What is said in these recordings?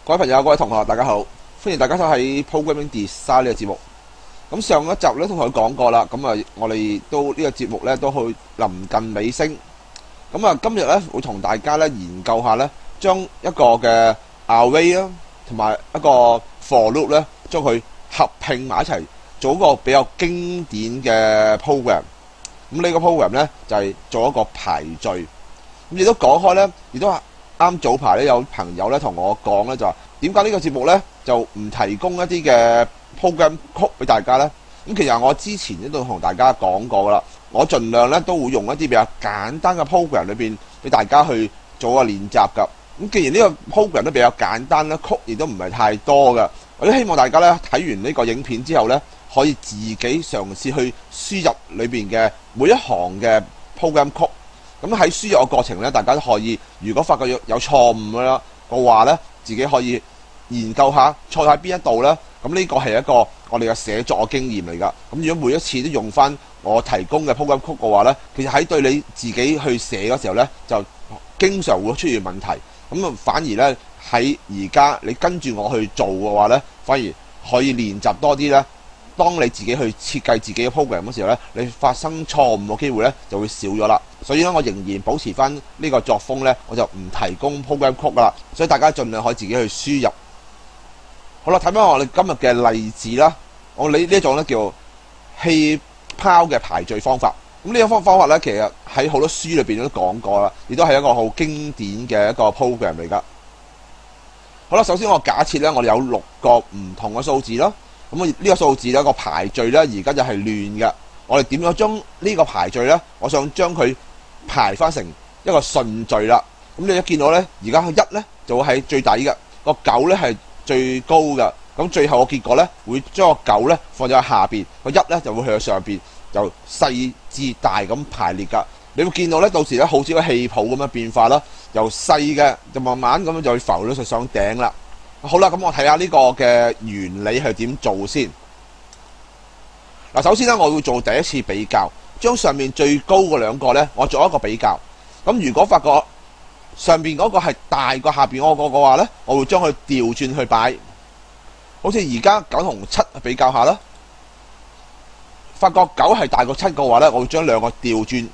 各位朋友、各位同學，大家好！歡迎大家收睇 Programming Design 呢個節目。咁上一集咧都同佢講過啦，咁我哋都呢個節目咧都去臨近尾聲。咁今日咧會同大家咧研究下咧，將一個嘅 array 啦，同埋一個 for loop 咧，將佢合併埋一齊，做一個比較經典嘅 program。咁呢個 program 咧就係做一個排序。咁亦都講開咧，亦都啱早排咧有朋友咧同我講咧，就話點解呢個節目咧就唔提供一啲嘅 program 曲俾大家咧？咁其實我之前都同大家講過啦，我盡量咧都會用一啲比較簡單嘅 program 裏邊俾大家去做個練習㗎。咁既然呢個 program 都比較簡單啦，曲亦都唔係太多㗎，我都希望大家咧睇完呢個影片之後咧，可以自己嘗試去輸入裏邊嘅每一行嘅 program 曲。咁喺輸入嘅過程咧，大家都可以，如果發覺有錯誤啦嘅話咧，自己可以研究下錯喺邊一度咧。咁呢個係一個我哋嘅寫作嘅經驗嚟㗎。咁如果每一次都用翻我提供嘅 program 曲嘅話咧，其實喺對你自己去寫嘅時候咧，就經常會出現問題。咁反而咧喺而家你跟住我去做嘅話咧，反而可以練習多啲咧。當你自己去設計自己嘅 program 嗰時候咧，你發生錯誤嘅機會咧就會少咗啦。所以咧，我仍然保持翻呢個作風咧，我就唔提供 program 曲啦。所以大家盡量可以自己去輸入。好啦，睇翻我哋今日嘅例子啦。我哋呢一種咧叫氣泡嘅排序方法。咁呢個方法咧，其實喺好多書裏邊都講過啦，亦都係一個好經典嘅一個 program 嚟㗎。好啦，首先我假設咧，我哋有6個唔同嘅數字啦。咁呢個數字咧個排序咧，而家就係亂嘅。我哋點樣將呢個排序咧？我想將佢排翻成一個順序啦。咁你一見到咧，而家個1咧就會喺最底嘅，個9咧係最高嘅。咁最後個結果咧，會將個9咧放咗喺下邊，個1咧就會去到上邊，就細至大咁排列㗎。你會見到咧，到時咧好似個氣泡咁樣變化啦，由細嘅就慢慢咁樣就會浮到上頂啦。好啦，咁我睇下呢個嘅原理係點做先。嗱，首先咧，我會做第一次比較，將上面最高嗰2個咧，我做一個比較。咁如果發覺上邊嗰個係大過下邊嗰個嘅話咧，我會將佢調轉去擺。好似而家9同7比較下啦，發覺9係大過7嘅話咧，我會將2個調轉。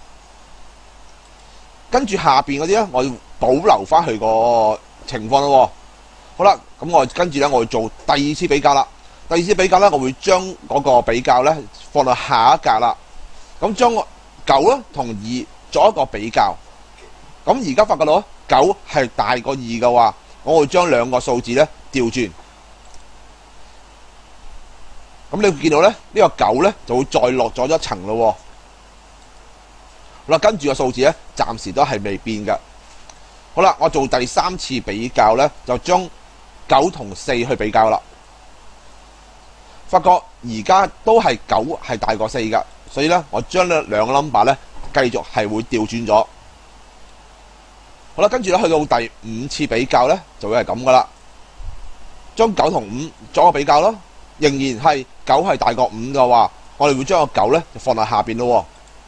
跟住下邊嗰啲咧，我要保留翻佢個情況咯。好啦，咁我跟住咧，我會做第2次比較啦。第2次比較咧，我會將嗰個比較咧放到下一格啦。咁將9咧同2做一個比較。咁而家發覺到9係大過2嘅話，我會將2個數字咧調轉。咁你會見到咧，呢個9咧就會再落咗一層咯。好啦，跟住個數字咧，暫時都係未變嘅。好啦，我做第3次比較咧，就將9同4去比較啦，發覺而家都係9係大過4㗎，所以咧我將呢2個 number 咧繼續係會調轉咗。好啦，跟住咧去到第5次比較咧就會係咁噶啦，將9同5作個比較咯，仍然係9係大過5嘅話，我哋會將個9咧就放喺下邊咯。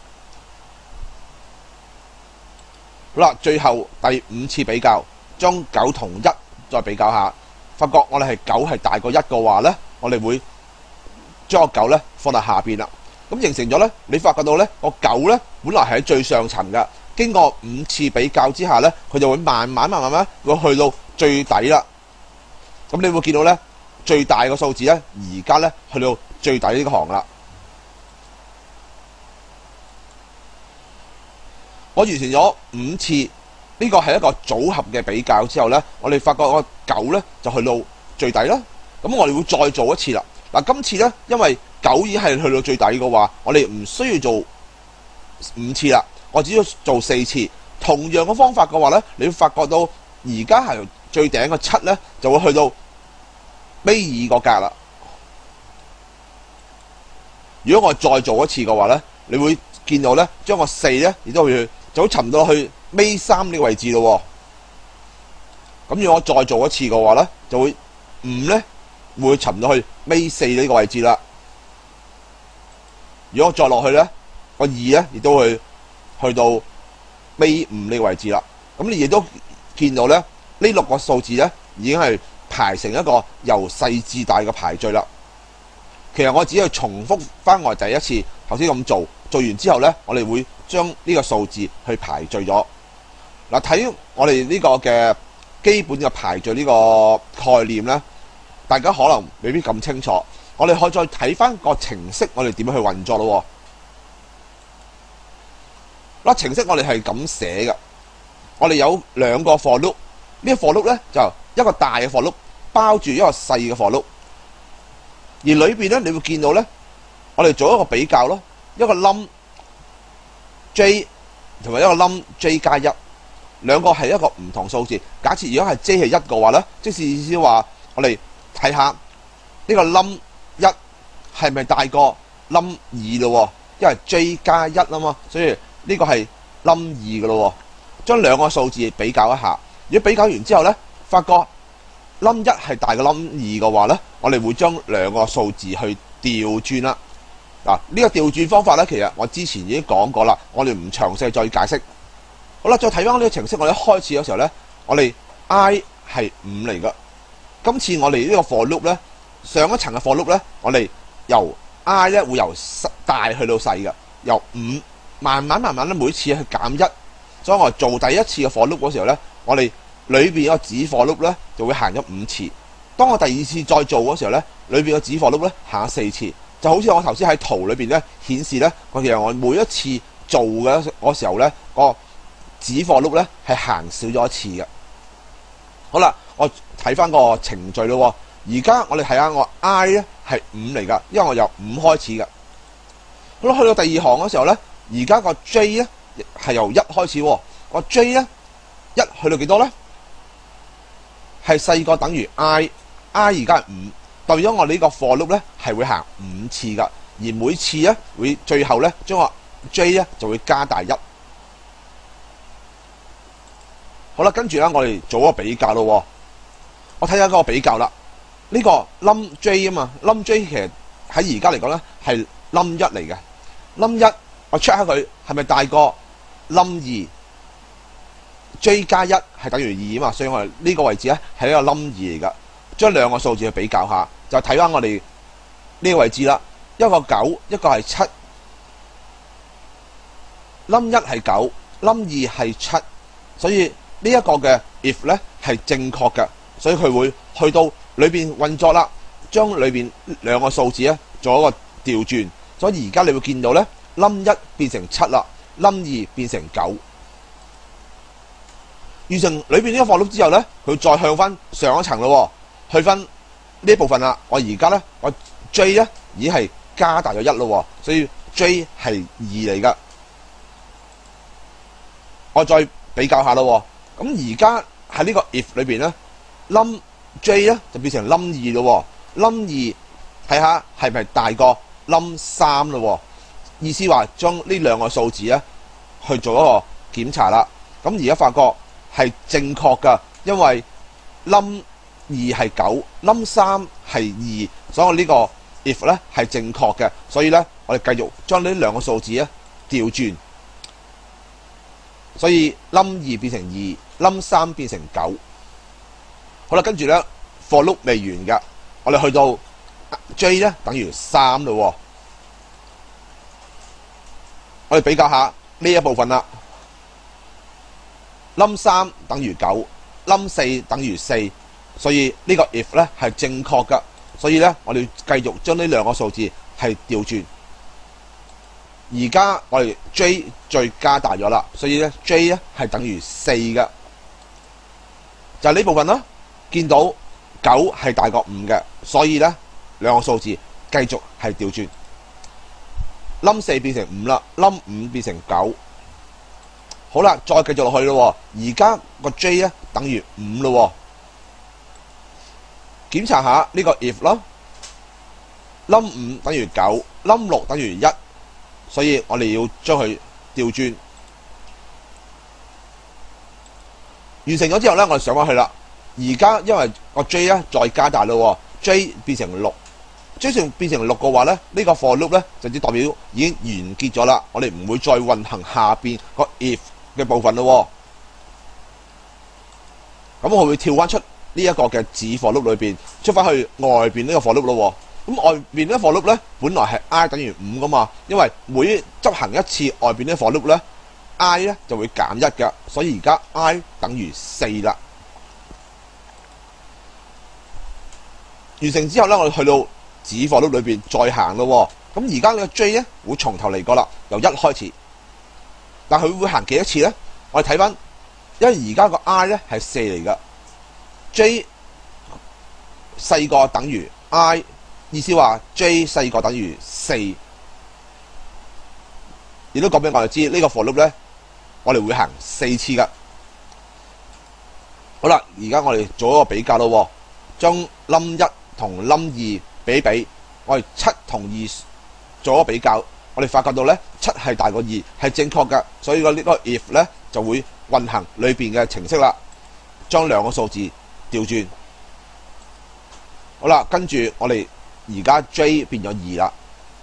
好啦，最後第5次比較，將9同1再比較下。發覺我哋係9係大過1嘅話咧，我哋會將個9咧放喺下邊啦。咁形成咗咧，你發覺到咧個9咧本來係喺最上層嘅，經過5次比較之下咧，佢就會慢慢會去到最底啦。咁你會見到咧最大個數字咧，而家咧去到最底呢個行啦。我完成咗5次。呢個係一個組合嘅比較之後呢，我哋發覺個9呢就去到最底啦。咁我哋會再做一次啦。嗱，今次呢，因為9已經係去到最底嘅話，我哋唔需要做5次啦，我只要做4次。同樣嘅方法嘅話呢，你會發覺到而家係最頂個7呢，就會去到尾2個格啦。如果我再做一次嘅話呢，你會見到呢，將個4呢亦都會就會沉到去尾3呢個位置咯。咁如果我再做一次嘅話咧，就會5咧會沉到去尾4呢個位置啦。如果我再落去咧，個2咧亦都會去到尾5呢個位置啦。咁你亦都見到咧，呢6個數字咧， 已經係排成一個由細至大嘅排序啦。其實我只係重複翻我第一次頭先咁做，做完之後呢，我哋會將呢個數字去排序咗。嗱，睇我哋呢個嘅基本嘅排序呢個概念呢，大家可能未必咁清楚。我哋可以再睇翻個程式，我哋點樣去運作咯。嗱，程式我哋係咁寫嘅，我哋有兩個 for loop， 呢個 for loop 呢，就一個大嘅 for loop 包住一個細嘅 for loop， 而裏邊呢，你會見到呢，我哋做一個比較咯，一個 num j 同埋一個 num j 加1，兩個係一個唔同數字。假設如果係 j 係1嘅話呢，即是意思話我哋睇下呢個 num 1係咪大過 num 2咯？因為 j 加1啊嘛，所以呢個係 num 2嘅咯。將兩個數字比較一下，如果比較完之後呢，發覺 num 1係大過 num 2嘅話呢，我哋會將兩個數字去調轉啦。嗱，呢個調轉方法呢，其實我之前已經講過啦，我哋唔詳細再解釋。好啦，再睇翻呢個程式，我哋一開始嘅時候呢，我哋 I 係5嚟噶。今次我哋呢個 for loop 呢，上一層嘅 for loop 呢，我哋由 I 呢會由大去到細嘅，由5慢慢咧每次去減1。所以我做第一次嘅 for loop 嗰時候呢，我哋裏邊個子 for loop 呢就會行咗5次。當我第二次再做嗰時候呢，裏邊個子 for loop 呢行咗4次。就好似我頭先喺圖裏邊呢顯示呢，其實我每一次做嘅嗰時候呢，個子 for loop 呢係行少咗一次嘅。好啦，我睇翻個程序咯。而家我哋睇下我 I 呢係5嚟噶，因為我由5開始嘅。好啦，去到第二行嗰時候呢，而家個 J 呢係由1開始，個 J 呢1去到幾多呢？係細過等於 I 而家係5，代表咗我呢個 for loop 呢係會行5次噶，而每次呢會最後呢將個 J 呢就會加大1。好啦，跟住呢我哋做一個比較咯。我睇下嗰個比較啦。呢個 num j 啊嘛，num j 其實喺而家嚟講呢係 num 1嚟嘅。num 1我 check 下佢係咪大過 num 2。j 加1係等於2啊嘛，所以我哋呢個位置呢係一個 num 2嚟噶。將兩個數字去比較下，就睇翻我哋呢個位置啦。一個9，一個係7。num 1係9，num 2係7，所以呢一個嘅 if 呢係正確嘅，所以佢會去到裏邊運作啦，將裏邊兩個數字呢做一個調轉。所以而家你會見到呢 num 1變成7啦，num 2變成9。完成裏邊呢個 for loop 之後呢，佢再向翻上一層咯，去翻呢一部分啦。我而家呢，我 J 呢已經係加大咗1咯，所以 J 係2嚟噶。我再比較下咯。咁而家喺呢個 if 裏邊呢 num J 呢就變成 num 2咯。num 2睇下係咪大過 num 3咯？意思話將呢兩個數字呢去做一個檢查啦。咁而家發覺係正確噶，因為 num 2係9 ，num 3係2，所以我呢個 if 呢係正確嘅。所以呢，我哋繼續將呢兩個數字呢調轉，所以 num 2變成2 ，num 3變成9。好啦，跟住呢 for loop 未完噶，我哋去到 J 呢等於3咯。我哋比較下呢一部分啦。num 3等於9 ，num 4等於4，所以呢個 if 呢係正確噶。所以呢，我哋繼續將呢兩個數字係調轉。而家我哋 J 再加大咗啦，所以呢 J 呢係等於4噶。就係呢部分啦。見到9係大過5嘅，所以呢兩個數字繼續係調轉。num 4變成5啦，num 5變成9。好啦，再繼續落去咯。而家個 J 呢等於5咯。檢查下呢個 if 咯。num 5等於9 ，num 6等於1，所以我哋要將佢調轉。完成咗之後呢，我哋上翻去啦。而家因為個 J 呢再加大咯，J 變成6，J 變成6嘅話呢，呢個 for loop 呢就只代表已經完結咗啦。我哋唔會再運行下邊個 if 嘅部分咯。咁我會跳翻出呢一個嘅子 for loop 裏邊，出翻去外邊呢個 for loop 咯。咁外邊呢個 for loop 咧，本來係 i 等於5噶嘛，因為每執行一次外邊呢個 for loop 咧 ，i 咧就會減1嘅，所以而家 i 等於4啦。完成之後咧，我哋去到子 for loop 裏邊再行咯。咁而家呢個 j 咧會從頭嚟過啦，由1開始。但佢會行幾多次咧？我哋睇翻，因為而家個 i 咧係4嚟噶 ，j 細個等於 i， 意思話 j 細個等於4，亦都講俾我哋知呢個 for loop 咧，我哋會行4次噶。好啦，而家我哋做一個比較咯，將 num1 同 num2比一比，我哋7同2做一個比較，我哋發覺到咧7係大過2係正確嘅，所以呢個 if 咧就會運行裏邊嘅程式啦，將兩個數字調轉。好啦，跟住我哋而家 j 變咗2啦，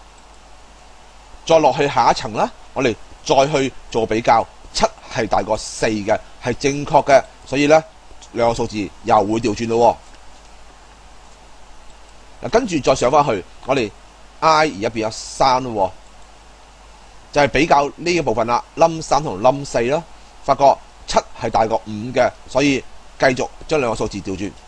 再落去下一層啦，我哋再去做比較，7係大過4嘅係正確嘅，所以咧兩個數字又會調轉咯。嗱，跟住再上翻去，我哋 i 而家變咗3咯，就係比較呢個部分啦，num3同num4啦，發覺7係大過5嘅，所以繼續將兩個數字調轉。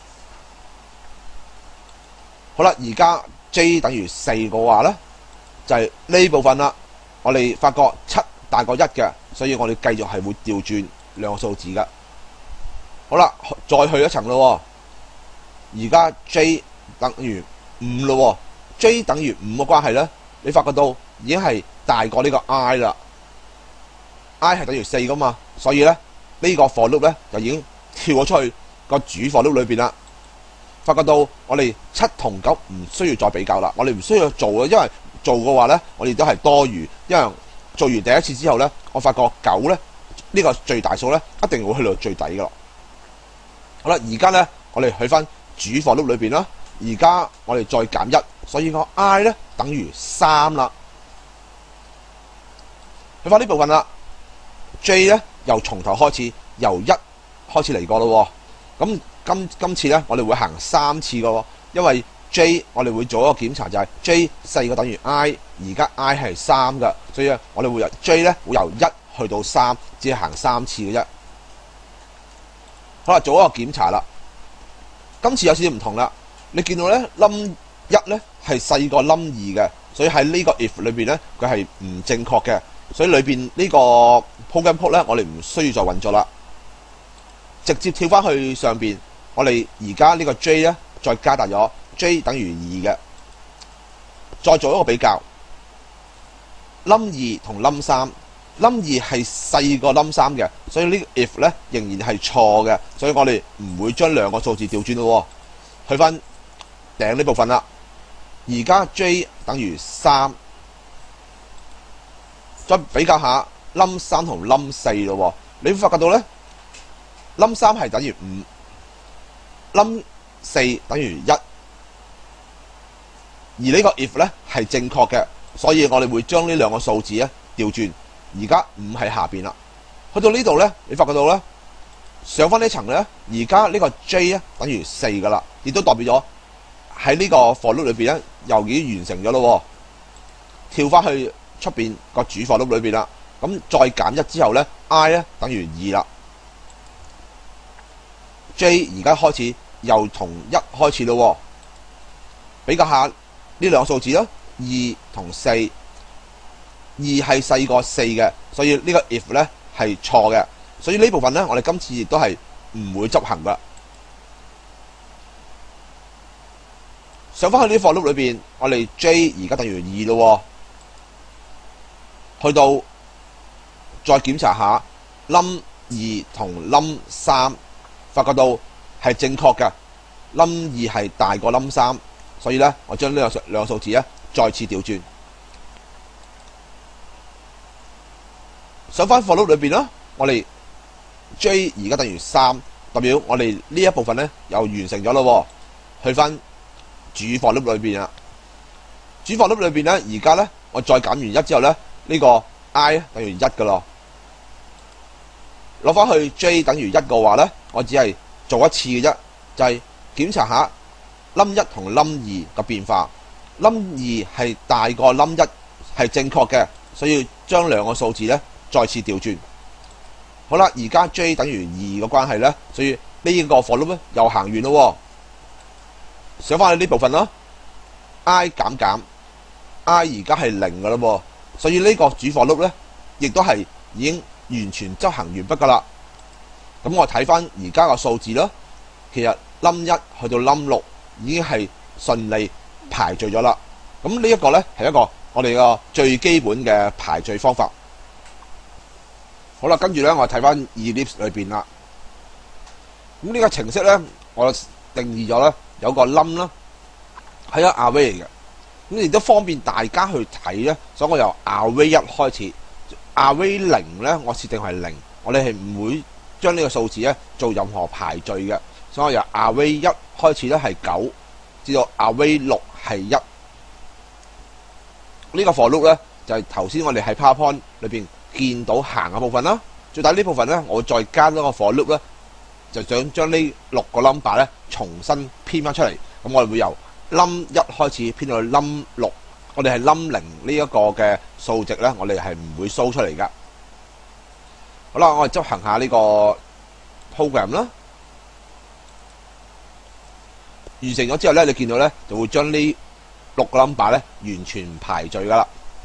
好啦，而家 j 等於4嘅話咧，就係呢部分啦。我哋發覺7大過1嘅，所以我哋繼續係會調轉兩個數字噶。好啦，再去一層咯，而家 j 等於5咯，j 等於5嘅關係咧，你發覺到已經係大過呢個 i 啦 ，i 係等於4噶嘛，所以咧呢個 for loop 咧就已經跳咗出去個主 for loop 裏邊啦。發覺到我哋7同9唔需要再比較啦，我哋唔需要做嘅，因為做嘅話咧，我哋都係多餘。因為做完第一次之後咧，我發覺9咧呢個最大數咧一定會去到最底噶咯。好啦，而家咧我哋去翻主 for loop 裏邊啦。而家我哋再減1，所以個 i 咧等於3啦。去翻呢部分啦 ，j 咧又從頭開始，由1開始嚟過咯。咁今次咧，我哋會行3次嘅，因為 j 我哋會做一個檢查，就係 j 細過等於 i， 而家 i 係3嘅，所以咧我哋會由 j 咧會由1去到3，只係行3次嘅啫。好啦，做一個檢查啦。今次有少少唔同啦，你見到咧 num1咧係細過 num2嘅，所以喺呢個 if 裏邊咧佢係唔正確嘅，所以裏邊呢個 program code 咧我哋唔需要再運作啦，直接跳翻去上邊。我哋而家呢個 j 咧再加大咗 j 等於2嘅，再做一個比較 num2 同 num3。num2 係細過 num3嘅，所以呢個 if 咧仍然係錯嘅，所以我哋唔會將兩個數字調轉咯。去翻頂呢部分啦，而家 j 等於3，再比較下 num3 同 num4咯。你會發覺到咧 num3 係等於5，num4 等於1，而呢個 if 咧係正確嘅，所以我哋會將呢兩個數字咧調轉。而家5喺下邊啦，去到呢度咧，你發覺到咧，上翻呢層咧，而家呢個 j 咧等於4噶啦，亦都代表咗喺呢個 for loop 裏邊咧，又已經完成咗咯。跳翻去出邊個主 for loop 裏邊啦，咁再減1之後咧 ，i 咧等於2啦 ，j 而家開始又從1開始咯，比較下呢兩個數字啦，2同4。2係細過4嘅，所以呢個 if 咧係錯嘅，所以呢部分咧我哋今次亦都係唔會執行噶。上翻去呢個 for loop 裏邊，我哋 j 而家等於2咯，去到再檢查下 num2 同 num3，發覺到係正確嘅 ，num2 係大過 num3，所以咧我將呢兩個數字咧再次調轉。上翻 for loop 裏邊啦，我哋 j 而家等於3，代表我哋呢一部分咧又完成咗咯。去翻主 for loop 裏邊啦，主 for loop 裏邊咧，而家咧我再減完1之後咧，呢個 i 等於1噶咯。攞翻去 j 等於1嘅話咧，我只係做一次嘅啫， 就係檢查下冧一同冧二嘅變化。冧二係大過冧一係正確嘅，所以將兩個數字呢再次調轉。好啦，而家 J 等於2嘅關係呢，所以呢個 for loop 呢又行完咯。上翻去呢部分啦 ，I 減減 I 而家係0噶啦喎，所以呢個主 for loop 呢亦都係已經完全執行完畢噶啦。咁我睇翻而家個數字啦，其實冧一去到冧6已經係順利排序咗啦。咁呢一個呢係一個我哋個最基本嘅排序方法。好啦，跟住呢我睇翻 Ellipse 裏邊啦。咁呢個程式呢，我定義咗呢有個冧啦，係一個 array 嚟嘅。咁亦都方便大家去睇呢，所以我由 array 1開始 ，array 0呢我設定係0，我哋係唔會將呢個數字呢做任何排序嘅。所以我由 array 1開始呢係9，至到 array 6係1。呢個 for loop 呢就係頭先我哋喺 PowerPoint 裏邊見到行嘅部分啦。最大呢部分呢，我再加多個 for loop 呢，就想將呢6個 number 呢重新編翻出嚟。咁我哋會由冧1開始編到冧6，我哋係冧0呢一個嘅數值呢，我哋係唔會 show 出嚟噶。好啦，我哋執行下呢個 program 啦。完成咗之後呢，你見到呢就會將呢6個 number 呢完全排序噶啦。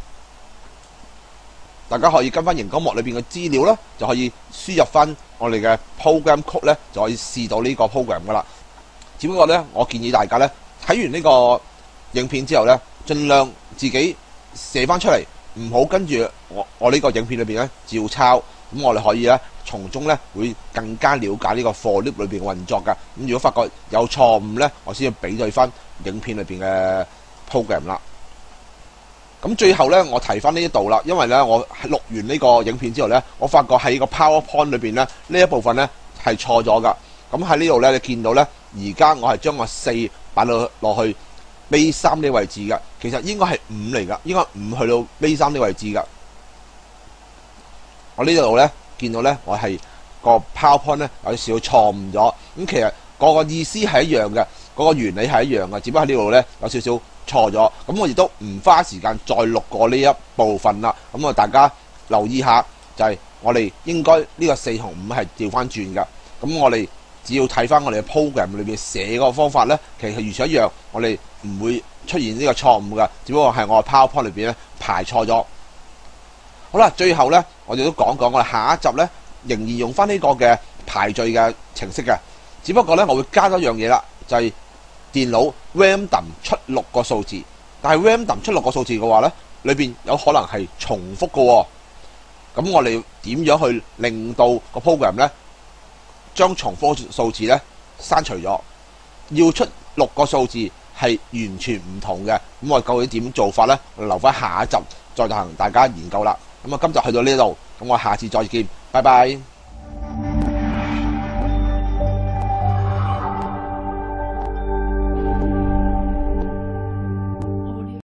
大家可以跟翻熒光幕裏邊嘅資料啦，就可以輸入翻我哋嘅 program code 呢，就可以試到呢個 program 噶啦。只不過呢，我建議大家呢睇完呢個影片之後呢，盡量自己寫翻出嚟，唔好跟住我呢個影片裏邊呢照抄。咁我哋可以呢從中呢會更加了解呢個 for loop 裏邊嘅運作噶。咁如果發覺有錯誤呢，我先要比對翻影片裏邊嘅 program 啦。咁最後呢，我提翻呢一度啦，因為呢，我錄完呢個影片之後呢，我發覺喺個 PowerPoint 裏邊呢，呢一部分呢係錯咗噶。咁喺呢度呢，你見到呢，而家我係將個4擺到落去 V 3呢位置噶，其實應該係5嚟噶，應該5去到 V 3呢位置噶。我呢度呢，見到呢，我係個 PowerPoint 呢有少少錯誤咗。咁其實個意思係一樣嘅，嗰個原理係一樣嘅，只不過喺呢度呢有少少錯咗。咁我亦都唔花時間再錄過呢一部分啦。咁啊，大家留意下，就係我哋應該呢個4同5係調翻轉噶。咁我哋只要睇翻我哋嘅 program 裏邊寫個方法呢，其實如此一樣，我哋唔會出現呢個錯誤噶，只不過係我嘅 PowerPoint 裏邊呢排錯咗。好啦，最後呢，我哋都講講我哋下一集呢，仍然用翻呢個嘅排序嘅程式嘅，只不過呢，我會加多樣嘢啦，就係電腦 random 出6個數字，但係 random 出6個數字嘅話呢，裏邊有可能係重複嘅喎。咁我哋點樣去令到個 program 呢將重複數字呢刪除咗，要出6個數字係完全唔同嘅。咁我究竟點做法呢？我哋留翻下一集再同大家研究啦。咁啊，今集去到呢度，咁我下次再見，拜拜。